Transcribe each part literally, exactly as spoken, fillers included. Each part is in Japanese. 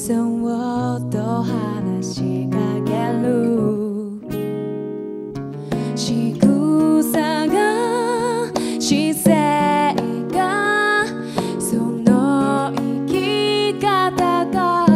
そっと話しかける仕草が姿勢がその生き方が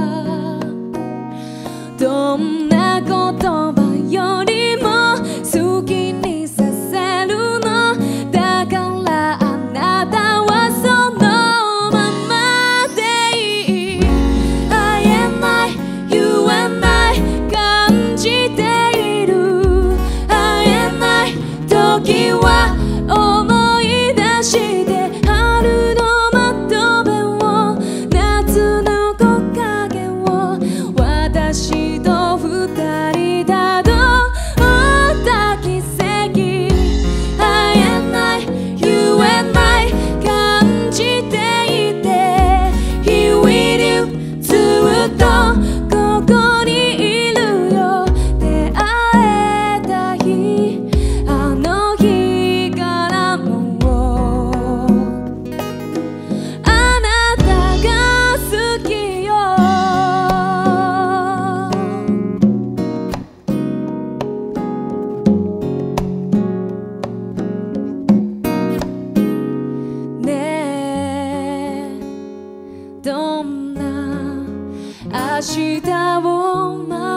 どんな言葉よりも好きにさせるのだからあなたはそのままでいい会えない言えない感じている会えない時は思い出して春の窓辺を夏の木陰を私と二人たどった奇跡会えない言えない感じていて Here with you ずっとここにいるよ出会えた日あの日からもうあなたが好きよねえどんな明日を待